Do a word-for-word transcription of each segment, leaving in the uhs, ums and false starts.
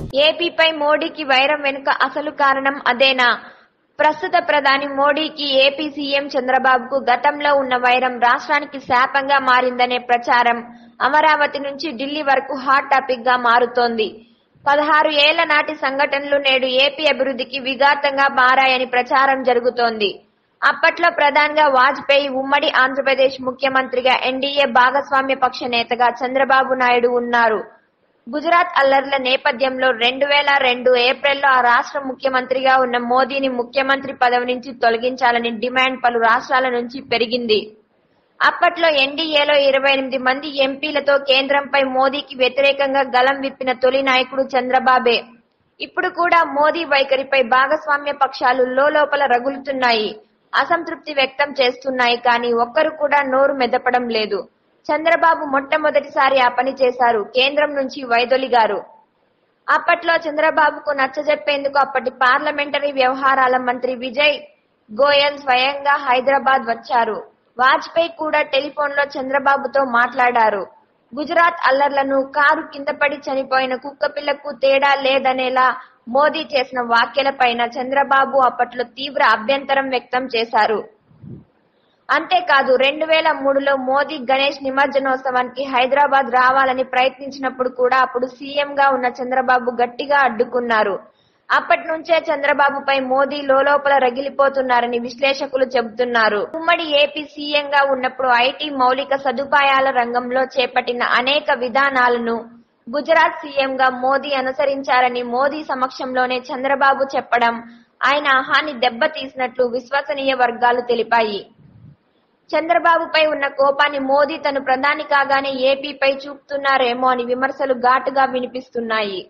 ఏపీపై మోడీకి వైరం వెనుక అసలు కారణం అదేనా? ప్రస్తుత ప్రధాని మోడీకి ఏపీ సీఎం చంద్రబాబుకు గతంలో ఉన్న వైరం రాష్ట్రానికి శాపంగా మారిందనే ప్రచారం అమరావతి నుంచి ఢిల్లీ వరకు హాట్ టాపిక్ గా మారుతోంది. పదహారు ఏళ్ల నాటి సంఘటనలు నేడు ఏపీ అభివృద్ధికి విఘాతంగా మారాయని ప్రచారం జరుగుతోంది. అప్పట్లో ప్రధానిగా వాజ్పేయి, ఉమ్మడి ఆంధ్రప్రదేశ్ ముఖ్యమంత్రిగా ఎన్డీఏ భాగస్వామ్య పక్ష నేతగా చంద్రబాబు నాయుడు ఉన్నారు. గుజరాత్ అల్లర్ల నేపథ్యంలో రెండు వేల రెండు ఏప్రిల్లో ఆ రాష్ట్ర ముఖ్యమంత్రిగా ఉన్న మోదీని ముఖ్యమంత్రి పదవి నుంచి తొలగించాలని డిమాండ్ పలు రాష్ట్రాల నుంచి పెరిగింది. అప్పట్లో ఎన్డీఏలో ఇరవై ఎనిమిది మంది ఎంపీలతో కేంద్రంపై మోదీకి వ్యతిరేకంగా గళం విప్పిన తొలి నాయకుడు చంద్రబాబే. ఇప్పుడు కూడా మోదీ వైఖరిపై భాగస్వామ్య పక్షాలు లోలోపల రగులుతున్నాయి, అసంతృప్తి వ్యక్తం చేస్తున్నాయి. కానీ ఒక్కరు కూడా నోరు మెదపడం లేదు. చంద్రబాబు మొట్టమొదటిసారి ఆ పని చేశారు, కేంద్రం నుంచి వైదొలిగారు. అప్పట్లో చంద్రబాబుకు నచ్చజెప్పేందుకు అప్పటి పార్లమెంటరీ వ్యవహారాల మంత్రి విజయ్ గోయల్ స్వయంగా హైదరాబాద్ వచ్చారు. వాజ్పేయి కూడా టెలిఫోన్లో చంద్రబాబుతో మాట్లాడారు. గుజరాత్ అల్లర్లను కారు కిందపడి చనిపోయిన కుక్కపిల్లకు తేడా లేదనేలా మోదీ చేసిన వ్యాఖ్యలపైన చంద్రబాబు అప్పట్లో తీవ్ర అభ్యంతరం వ్యక్తం చేశారు. అంతేకాదు రెండు వేల మూడులో మోదీ గణేష్ నిమజ్జనోత్సవానికి హైదరాబాద్ రావాలని ప్రయత్నించినప్పుడు కూడా అప్పుడు సీఎంగా ఉన్న చంద్రబాబు గట్టిగా అడ్డుకున్నారు. అప్పటి నుంచే చంద్రబాబుపై మోదీ లోలోపల రగిలిపోతున్నారని విశ్లేషకులు చెబుతున్నారు. ఉమ్మడి ఏపీ సీఎంగా ఉన్నప్పుడు ఐటీ మౌలిక సదుపాయాల రంగంలో చేపట్టిన అనేక విధానాలను గుజరాత్ సీఎంగా మోదీ అనుసరించారని మోదీ సమక్షంలోనే చంద్రబాబు చెప్పడం ఆయన ఆహాన్ని దెబ్బతీసినట్లు విశ్వసనీయ వర్గాలు తెలిపాయి. చంద్రబాబుపై ఉన్న కోపాన్ని మోదీ తను ప్రధాని కాగానే ఏపీపై చూపుతున్నారేమో అని విమర్శలు ఘాటుగా వినిపిస్తున్నాయి.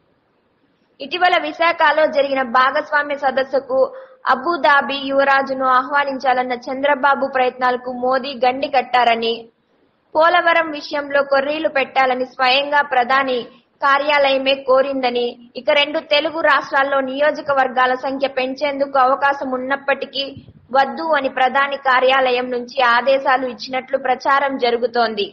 ఇటీవల విశాఖలో జరిగిన భాగస్వామ్య సదస్సుకు అబుదాబి యువరాజును ఆహ్వానించాలన్న చంద్రబాబు ప్రయత్నాలకు మోదీ గండి కట్టారని, పోలవరం విషయంలో కొర్రీలు పెట్టాలని స్వయంగా ప్రధాని కార్యాలయమే కోరిందని, ఇక రెండు తెలుగు రాష్ట్రాల్లో నియోజకవర్గాల సంఖ్య పెంచేందుకు అవకాశం ఉన్నప్పటికీ వద్దు అని ప్రధాని కార్యాలయం నుంచి ఆదేశాలు ఇచ్చినట్లు ప్రచారం జరుగుతోంది.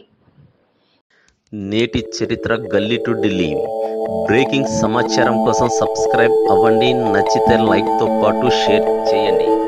నేటి చరిత్ర గల్లీ టు ఢిల్లీ. బ్రేకింగ్ సమాచారం కోసం సబ్స్క్రైబ్ అవ్వండి. నచ్చితే లైక్ తో పాటు షేర్ చేయండి.